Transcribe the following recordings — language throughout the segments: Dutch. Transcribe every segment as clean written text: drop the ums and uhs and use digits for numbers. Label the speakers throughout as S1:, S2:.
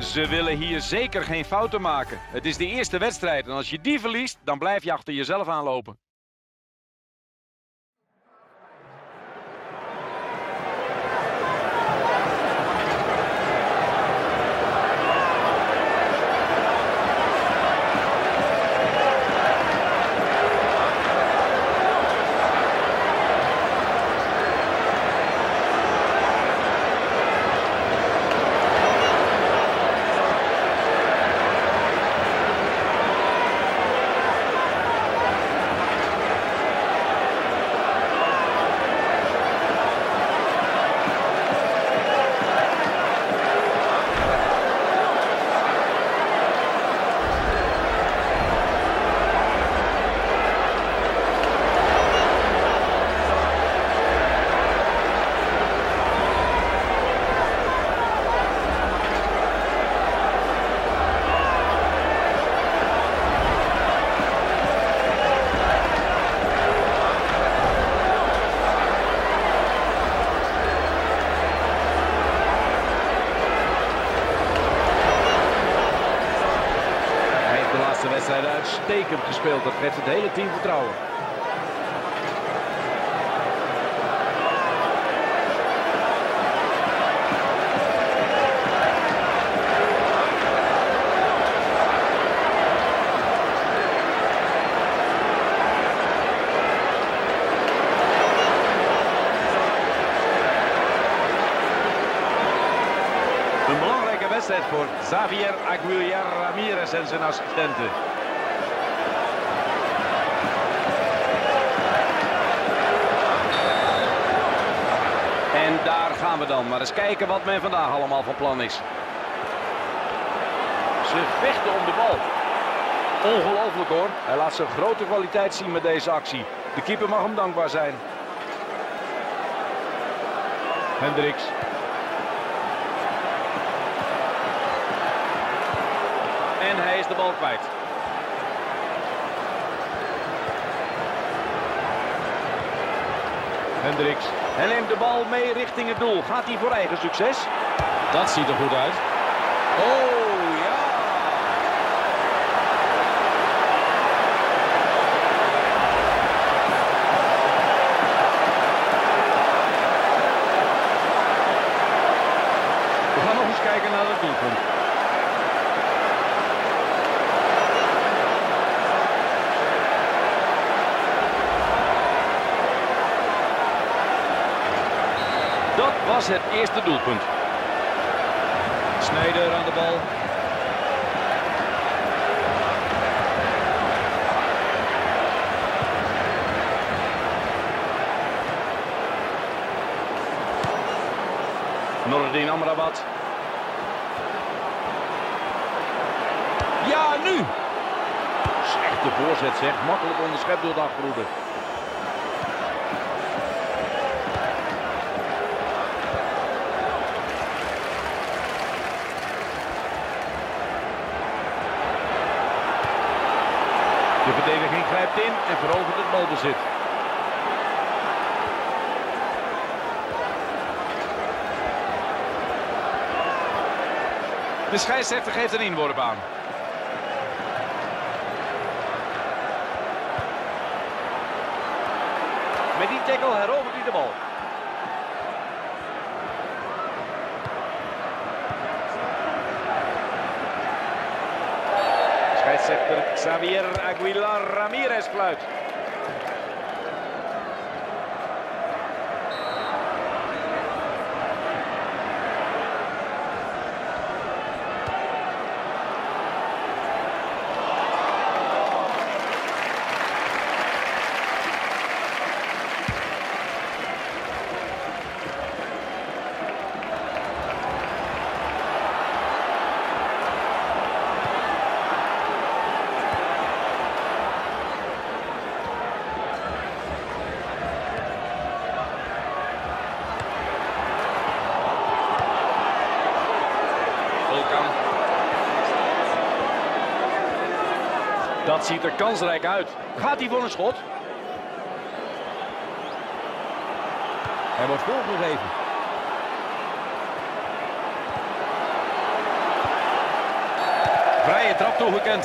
S1: Ze willen hier zeker geen fouten maken. Het is de eerste wedstrijd en als je die verliest, dan blijf je achter jezelf aanlopen. De wedstrijd uitstekend gespeeld. Dat geeft het hele team vertrouwen. Een belangrijke wedstrijd voor Xavier Aguilar Ramirez en zijn assistenten. En daar gaan we dan. Maar eens kijken wat men vandaag allemaal van plan is. Ze vechten om de bal. Ongelooflijk hoor. Hij laat zijn grote kwaliteit zien met deze actie. De keeper mag hem dankbaar zijn. Hendricks. En hij is de bal kwijt. Hendricks. Hij neemt de bal mee richting het doel. Gaat hij voor eigen succes? Dat ziet er goed uit. Oh ja! We gaan nog eens kijken naar het doelpunt. Dat was het eerste doelpunt. Sneijder aan de bal. Noordin Amrabat. Ja, nu! Slechte voorzet zeg. Makkelijk onderschept door de achterhoede. De verdediging grijpt in en verovert het balbezit. De scheidsrechter geeft een inworp aan. Met die tackle herovert hij de bal. Scheidsrechter Xavier Aguilar Ramirez fluit. Dat ziet er kansrijk uit. Gaat hij voor een schot? Hij wordt voorgegeven. Vrije trap toegekend.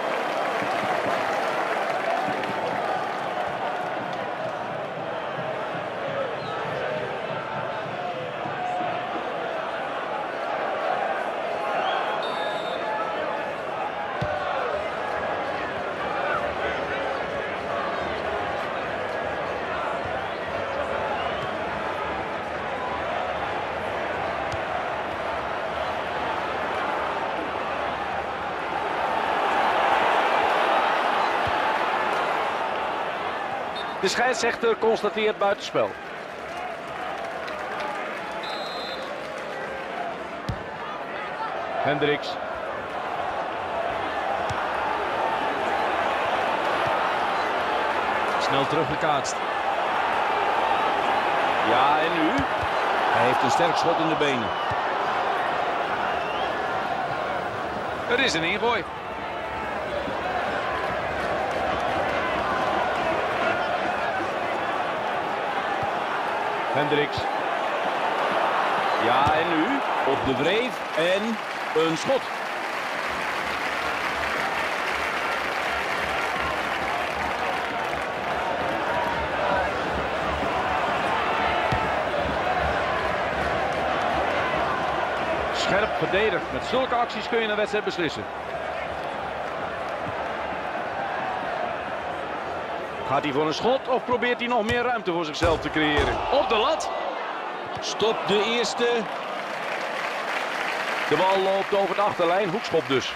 S1: De scheidsrechter constateert buitenspel. Hendricks. Snel teruggekaatst. Ja, en nu? Hij heeft een sterk schot in de benen. Er is een ingooi. Hendricks. Ja, en nu? Op de wreef en een schot. Scherp verdedigd. Met zulke acties kun je een wedstrijd beslissen. Gaat hij voor een schot of probeert hij nog meer ruimte voor zichzelf te creëren? Op de lat. Stop de eerste. De bal loopt over de achterlijn. Hoekschop dus.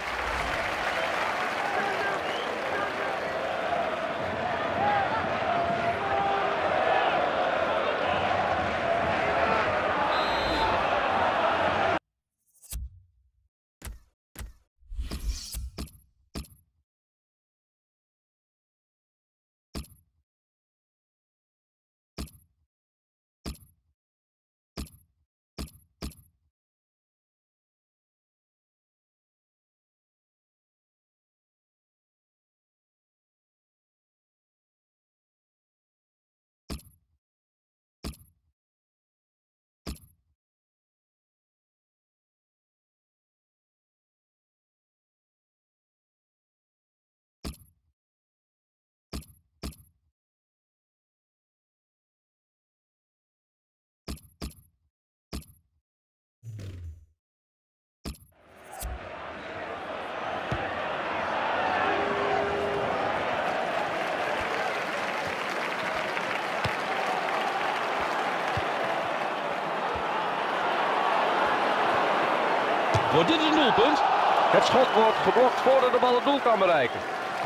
S1: Wordt dit een doelpunt? Het schot wordt geblokt voordat de bal het doel kan bereiken.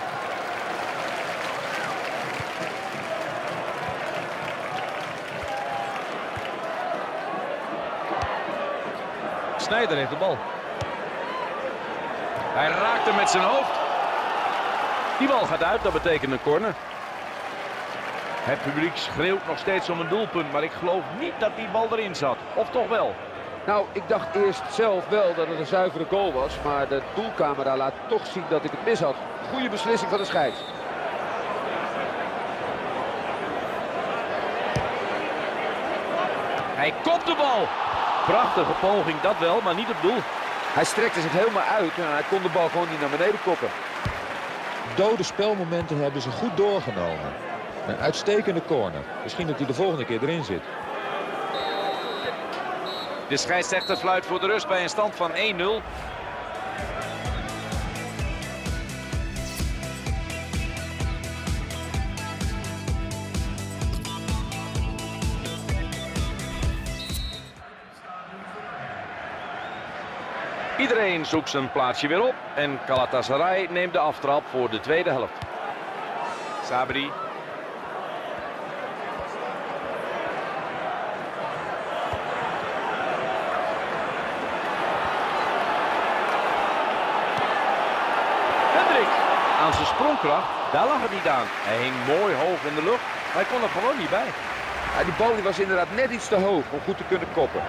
S1: Sneijder heeft de bal. Hij raakt hem met zijn hoofd. Die bal gaat uit, dat betekent een corner. Het publiek schreeuwt nog steeds om een doelpunt, maar ik geloof niet dat die bal erin zat. Of toch wel?
S2: Nou, ik dacht eerst zelf wel dat het een zuivere goal was, maar de doelcamera laat toch zien dat ik het mis had. Goede beslissing van de scheids.
S1: Hij kopt de bal. Prachtige poging, dat wel, maar niet op doel.
S2: Hij strekte zich helemaal uit en hij kon de bal gewoon niet naar beneden koppen.
S3: Dode spelmomenten hebben ze goed doorgenomen. Een uitstekende corner. Misschien dat hij de volgende keer erin zit.
S1: De scheidsrechter fluit voor de rust bij een stand van 1-0. Iedereen zoekt zijn plaatsje weer op en Galatasaray neemt de aftrap voor de tweede helft. Sabri. Aan zijn sprongkracht, daar lag het niet aan. Hij hing mooi hoog in de lucht, maar hij kon er gewoon niet bij.
S2: Ja, die bal die was inderdaad net iets te hoog om goed te kunnen koppen.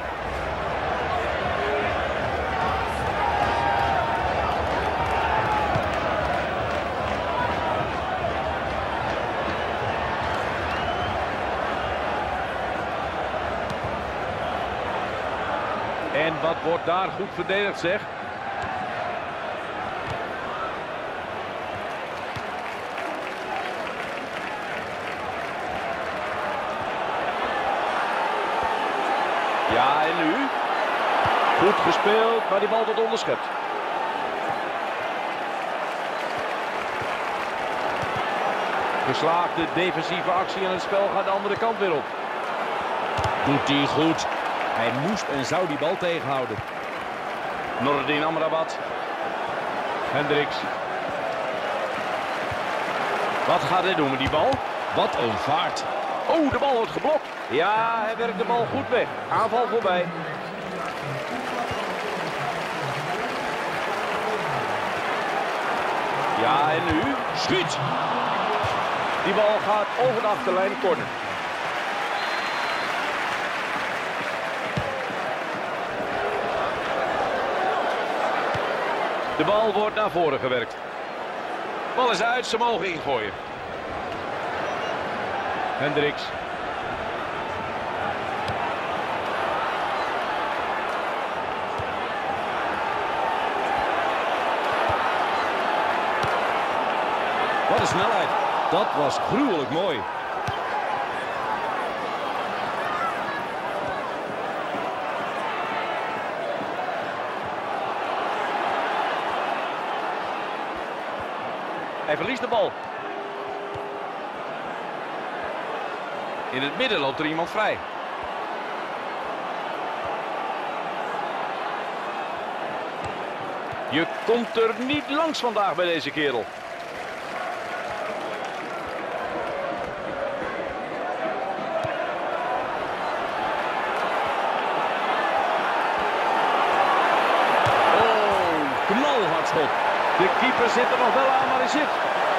S1: En wat wordt daar goed verdedigd, zeg. Ja, en nu? Goed gespeeld, maar die bal tot onderschept. Geslaagde defensieve actie en het spel gaat de andere kant weer op.
S4: Doet hij goed. Hij moest en zou die bal tegenhouden.
S1: Nordin Amrabat. Hendricks. Wat gaat hij doen met die bal?
S4: Wat een vaart.
S1: Oh, de bal wordt geblokt. Ja, hij werkt de bal goed weg. Aanval voorbij. Ja, en nu?
S4: Schiet.
S1: Die bal gaat over de achterlijn, corner. De bal wordt naar voren gewerkt. Bal is uit, ze mogen ingooien. Hendricks.
S4: Wat een snelheid. Dat was gruwelijk mooi.
S1: Hij verliest de bal. In het midden loopt er iemand vrij. Je komt er niet langs vandaag bij deze kerel.
S4: Knalhard schot.
S1: De keeper zit er nog wel aan, maar hij zit.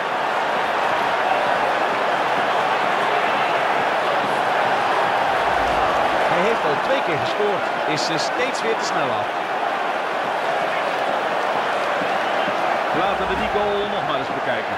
S4: Hij heeft al 2 keer gescoord. Is ze steeds weer te snel af.
S1: Laten we die goal nog maar eens bekijken.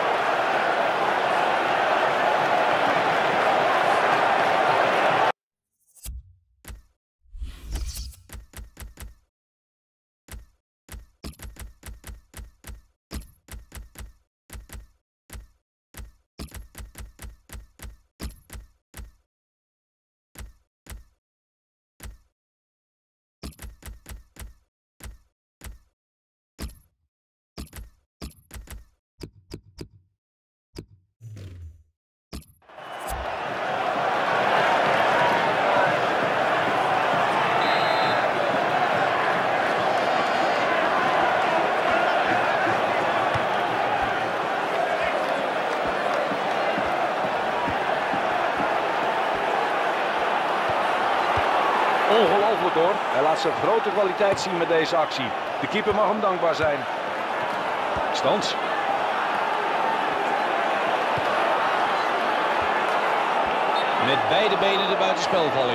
S1: Ongelooflijk hoor. Hij laat zijn grote kwaliteit zien met deze actie. De keeper mag hem dankbaar zijn. Stans.
S4: Met beide benen de buitenspelvalling.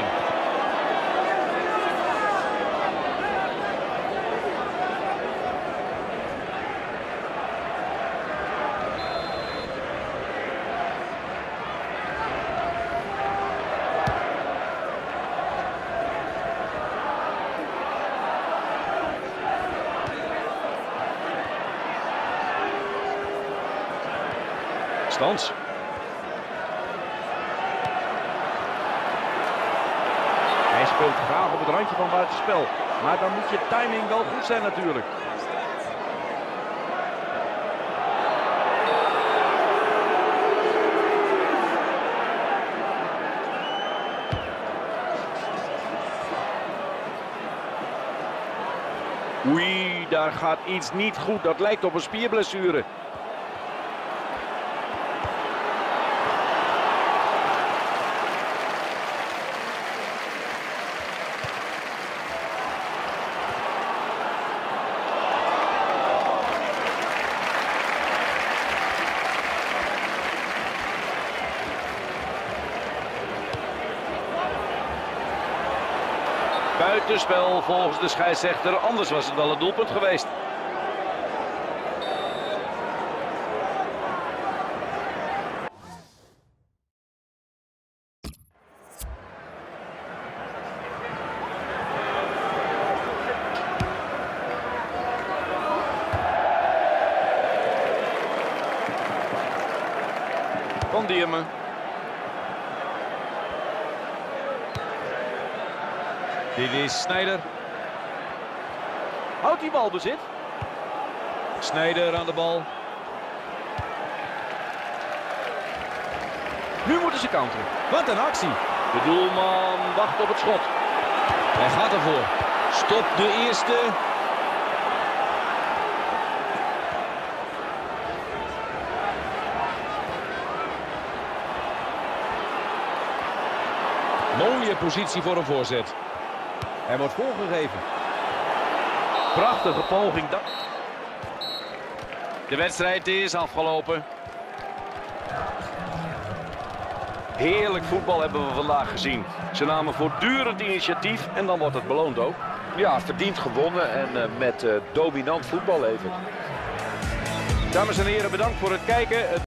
S1: Stans. Hij speelt graag op het randje van buitenspel. Maar dan moet je timing wel goed zijn natuurlijk. Oei, daar gaat iets niet goed. Dat lijkt op een spierblessure. Buitenspel volgens de scheidsrechter, anders was het wel een doelpunt geweest. Van Diermen.
S4: Dit is Sneijder.
S1: Houdt die bal bezit.
S4: Sneijder aan de bal.
S1: Nu moeten ze counteren.
S4: Wat een actie.
S1: De doelman wacht op het schot.
S4: Hij gaat ervoor. Stopt de eerste. Mooie positie voor een voorzet. Hij wordt voorgegeven.
S1: Prachtige poging.
S4: De wedstrijd is afgelopen.
S1: Heerlijk voetbal hebben we vandaag gezien. Ze namen voortdurend initiatief en dan wordt het beloond ook.
S2: Ja, verdiend gewonnen en met dominant voetbal even.
S1: Dames en heren, bedankt voor het kijken.